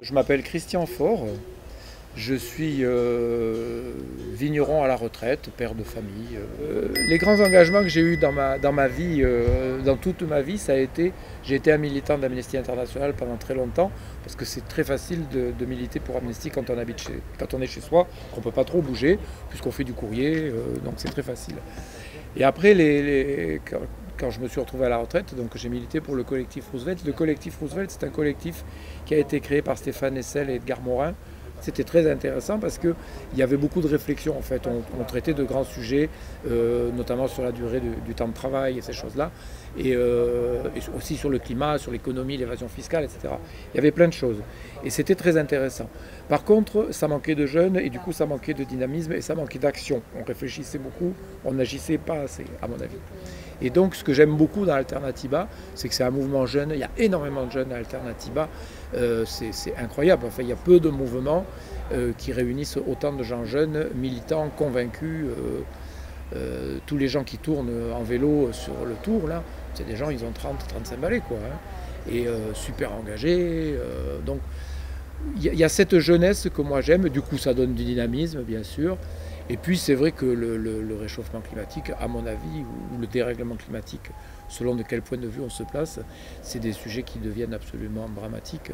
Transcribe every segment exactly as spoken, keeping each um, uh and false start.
Je m'appelle Christian Faure, je suis euh, vigneron à la retraite, père de famille. Euh, les grands engagements que j'ai eus dans ma, dans ma vie, euh, dans toute ma vie, ça a été, j'ai été un militant d'Amnesty International pendant très longtemps, parce que c'est très facile de, de militer pour Amnesty quand on habite chez, quand on est chez soi, qu'on ne peut pas trop bouger, puisqu'on fait du courrier, euh, donc c'est très facile. Et après, les, les, quand, quand je me suis retrouvé à la retraite, donc j'ai milité pour le collectif Roosevelt. Le collectif Roosevelt, c'est un collectif qui a été créé par Stéphane Hessel et Edgar Morin. C'était très intéressant parce qu'il y avait beaucoup de réflexions en fait. On, on traitait de grands sujets, euh, notamment sur la durée du, du temps de travail et ces choses-là, et, euh, et aussi sur le climat, sur l'économie, l'évasion fiscale, et cetera. Il y avait plein de choses et c'était très intéressant. Par contre, ça manquait de jeunes et du coup ça manquait de dynamisme et ça manquait d'action. On réfléchissait beaucoup, on n'agissait pas assez, à mon avis. Et donc ce que j'aime beaucoup dans Alternativa, c'est que c'est un mouvement jeune, il y a énormément de jeunes à Alternativa, euh, c'est incroyable, enfin, il y a peu de mouvements euh, qui réunissent autant de gens jeunes, militants, convaincus. Euh, euh, tous les gens qui tournent en vélo sur le Tour, là, c'est des gens, ils ont trente à trente-cinq balais, quoi, hein, et euh, super engagés. Euh, donc il y, y a cette jeunesse que moi j'aime, du coup ça donne du dynamisme, bien sûr. Et puis c'est vrai que le, le, le réchauffement climatique, à mon avis, ou, ou le dérèglement climatique, selon de quel point de vue on se place, c'est des sujets qui deviennent absolument dramatiques.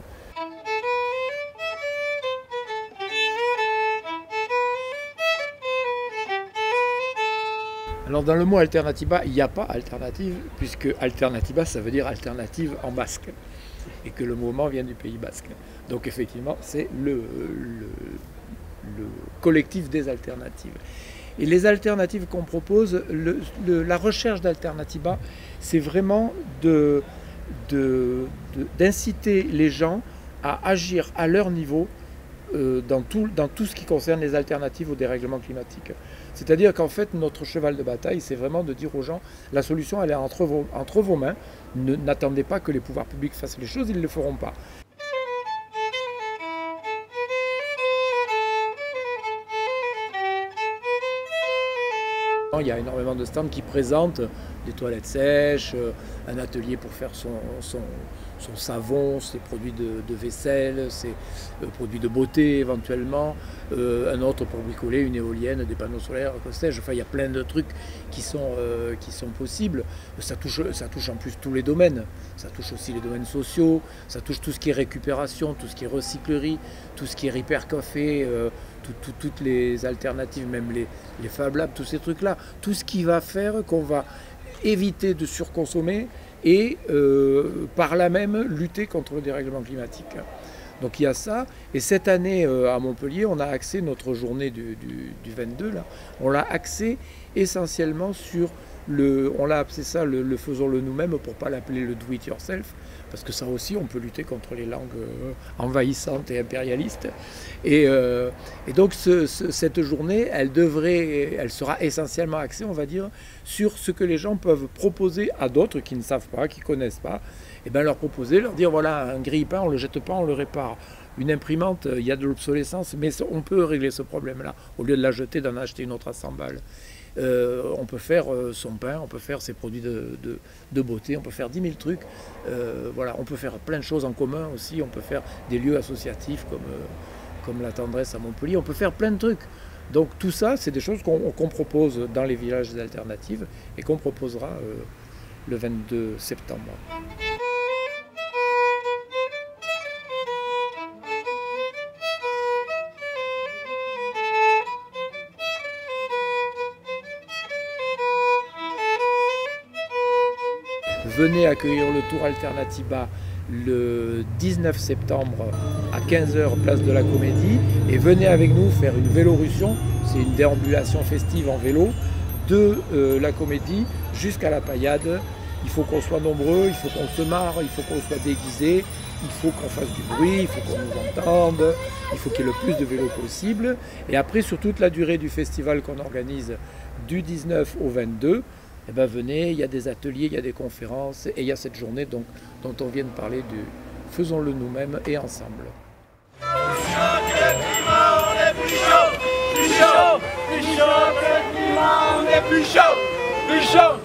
Alors dans le mot Alternativa, il n'y a pas alternative, puisque Alternativa, ça veut dire alternative en basque, et que le mouvement vient du Pays basque. Donc effectivement, c'est le, le, le collectif des alternatives. Et les alternatives qu'on propose, le, le, la recherche d'Alternativa, c'est vraiment de, de, de, d'inciter les gens à agir à leur niveau euh, dans, tout, dans tout ce qui concerne les alternatives au dérèglement climatique. C'est-à-dire qu'en fait, notre cheval de bataille, c'est vraiment de dire aux gens, la solution, elle est entre vos, entre vos mains. N'attendez pas que les pouvoirs publics fassent les choses, ils ne le feront pas. Il y a énormément de stands qui présentent des toilettes sèches, un atelier pour faire son, son, son savon, ses produits de, de vaisselle, ses euh, produits de beauté éventuellement, euh, un autre pour bricoler, une éolienne, des panneaux solaires, que sais-je. Enfin, il y a plein de trucs qui sont, euh, qui sont possibles. Ça touche, ça touche en plus tous les domaines. Ça touche aussi les domaines sociaux, ça touche tout ce qui est récupération, tout ce qui est recyclerie, tout ce qui est repair café, euh, tout, tout, toutes les alternatives, même les, les Fab Labs, tous ces trucs-là. Tout ce qui va faire qu'on va éviter de surconsommer et euh, par là même lutter contre le dérèglement climatique. Donc il y a ça. Et cette année euh, à Montpellier, on a axé notre journée du, du, du vingt-deux, là, on l'a axé essentiellement sur le, on l'a appelé ça le, le faisons-le nous-mêmes pour ne pas l'appeler le do it yourself, parce que ça aussi on peut lutter contre les langues euh, envahissantes et impérialistes. Et, euh, et donc ce, ce, cette journée, elle devrait, elle sera essentiellement axée, on va dire, sur ce que les gens peuvent proposer à d'autres qui ne savent pas, qui ne connaissent pas, et bien leur proposer, leur dire voilà, un grille-pain, on ne le jette pas, on le répare. Une imprimante, il y a de l'obsolescence, mais on peut régler ce problème-là. Au lieu de la jeter, d'en acheter une autre à cent balles. Euh, on peut faire euh, son pain, on peut faire ses produits de, de, de beauté, on peut faire dix mille trucs. Euh, voilà, on peut faire plein de choses en commun aussi. On peut faire des lieux associatifs comme, euh, comme la Tendresse à Montpellier. On peut faire plein de trucs. Donc tout ça, c'est des choses qu'on qu'on propose dans les villages alternatives et qu'on proposera euh, le vingt-deux septembre. Venez accueillir le Tour Alternativa le dix-neuf septembre à quinze heures, place de la Comédie. Et venez avec nous faire une vélorussion, c'est une déambulation festive en vélo, de euh, la Comédie jusqu'à la Paillade. Il faut qu'on soit nombreux, il faut qu'on se marre, il faut qu'on soit déguisés, il faut qu'on fasse du bruit, il faut qu'on nous entende, il faut qu'il y ait le plus de vélos possible. Et après, sur toute la durée du festival qu'on organise du dix-neuf au vingt-deux, eh ben venez, il y a des ateliers, il y a des conférences et il y a cette journée donc, dont on vient de parler du faisons-le nous-mêmes et ensemble. Plus chaud que le climat, on est plus chaud, plus chaud, plus chaud que le climat, on est plus chaud, plus chaud.